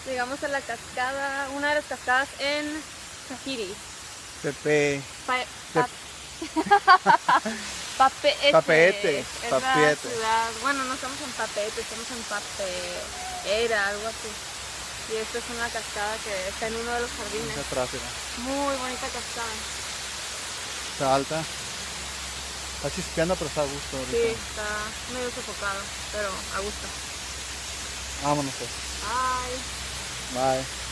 Llegamos a la cascada, una de las cascadas en Tahiti. Pepe. Pa- Papeete. Papeete. Es la Papeete. ciudad. Bueno, no estamos en Papeete, estamos en Papeera, algo así. Y esta es una cascada que está en uno de los jardines. Atrás, mira. Muy bonita cascada. Está alta. Está chispeando, pero está a gusto ahorita. Sí, está medio sofocado, pero a gusto. Vámonos pues. Bye. Bye.